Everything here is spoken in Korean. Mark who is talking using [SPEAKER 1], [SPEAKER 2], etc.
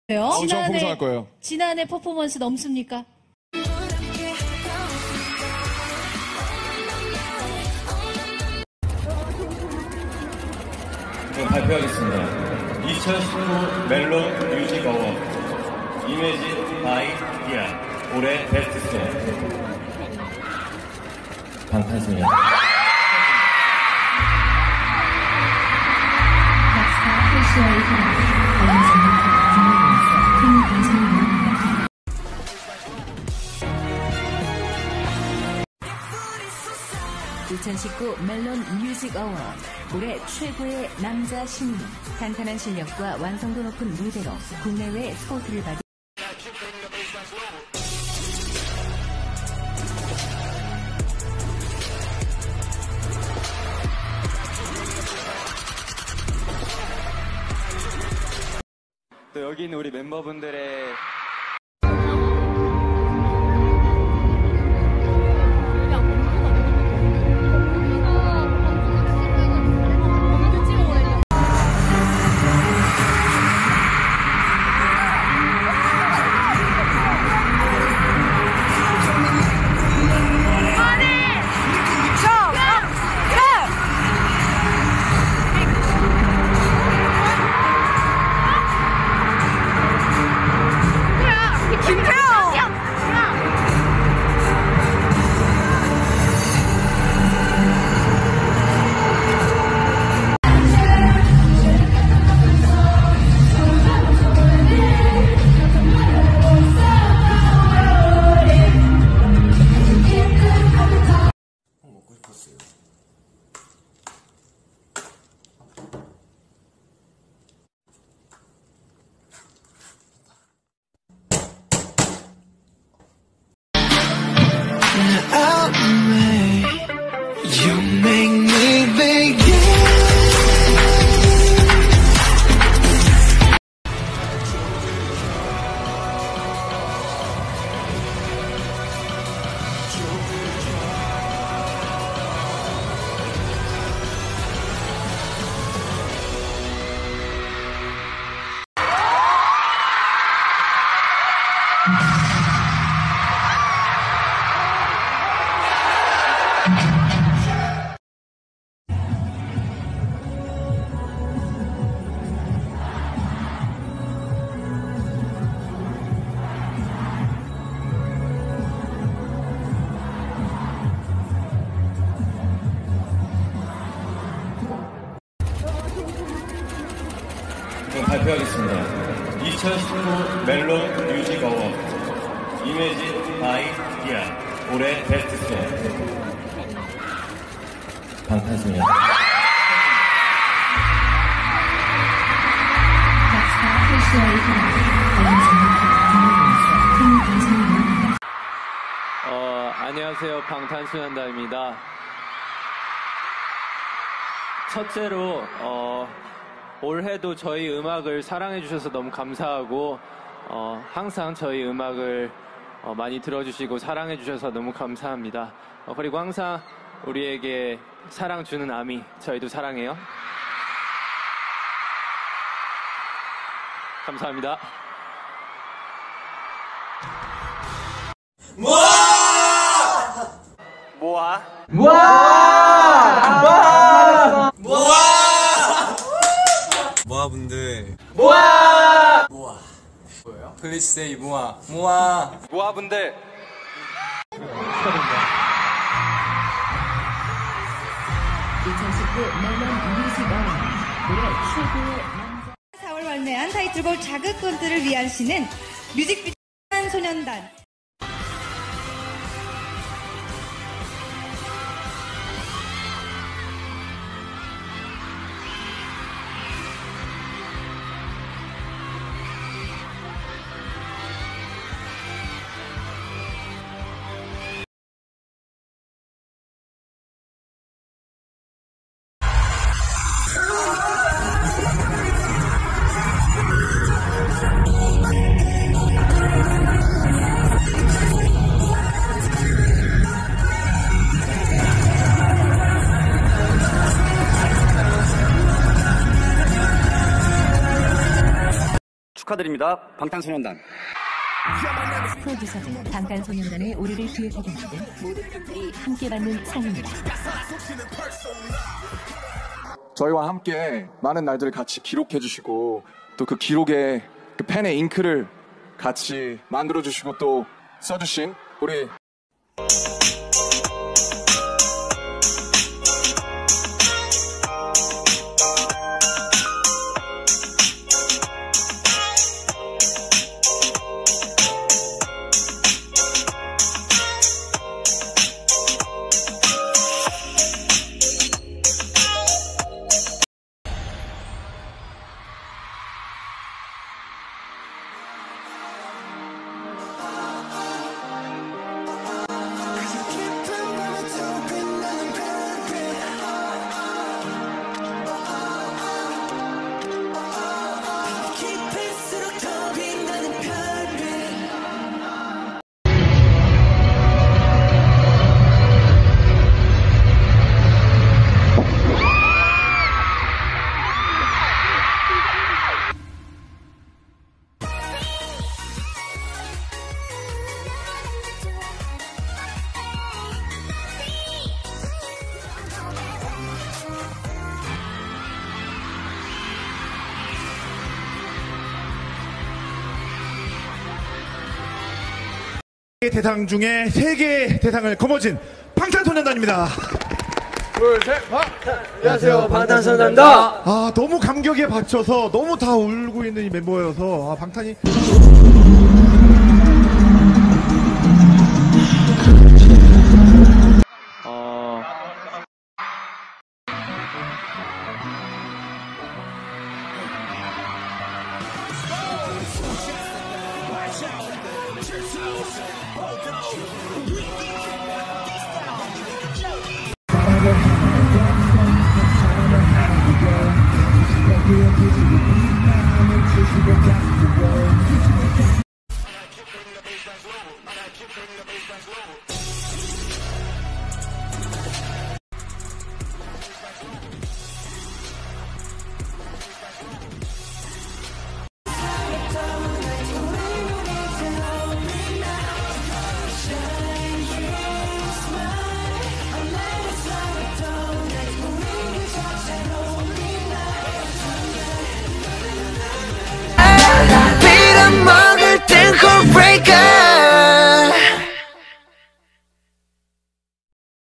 [SPEAKER 1] 엄청 풍성할 거예요.
[SPEAKER 2] 지난해 퍼포먼스 넘습니까?
[SPEAKER 3] 네, 발표하겠습니다. 2019 멜론 뮤직 어워드 이미지 바이 디아 올해 베스트송 방탄소년
[SPEAKER 4] 락스타 캐시아의 사랑 관련성을 국내에서 큰 관심을 모읍니다. 2019 멜론 뮤직 어워드 올해 최고의 남자 신인 탄탄한 실력과 완성도 높은 무대로 국내외 스포트를 받은
[SPEAKER 5] 또 여기 있는 우리 멤버분들의
[SPEAKER 3] 네, 발표하겠습니다. 2019 멜론 뮤직 어워드 이미지 바이 디아 올해 베스트송 방탄소년
[SPEAKER 4] 락스타 캐시아의 사랑 관련성을 국내에서 큰 관심을 모읍니다.
[SPEAKER 5] 안녕하세요, 방탄소년단입니다. 첫째로 올해도 저희 음악을 사랑해 주셔서 너무 감사하고 항상 저희 음악을 많이 들어주시고 사랑해 주셔서 너무 감사합니다. 그리고 항상 우리에게 사랑 주는 아미 저희도 사랑해요. 감사합니다. 모아
[SPEAKER 6] 모아분들 뭐예요? Please say 모아분들
[SPEAKER 4] 2019 멜론 뮤직 어워드 올해 최고의 남자
[SPEAKER 7] 4월 발매한 타이틀곡 자극권들을 위한 시는 뮤직비디오 소년단
[SPEAKER 1] 축하드립니다. 방탄소년단.
[SPEAKER 4] 프로듀서들 방탄소년단의 올해를 기획하게 만든 모든 분들이 함께 받는 상입니다.
[SPEAKER 8] 저희와 함께 많은 날들을 같이 기록해 주시고 또 그 기록에 그 펜의 잉크를 같이 만들어 주시고 또 써주신 우리
[SPEAKER 9] 대상 중에 3개의 대상을 거머쥔 방탄소년단입니다.
[SPEAKER 6] 둘, 셋, 안녕하세요, 방탄소년단입니다.
[SPEAKER 9] 너무 감격에 받쳐서 너무 다 울고 있는 이 멤버여서 방탄이
[SPEAKER 10] We'll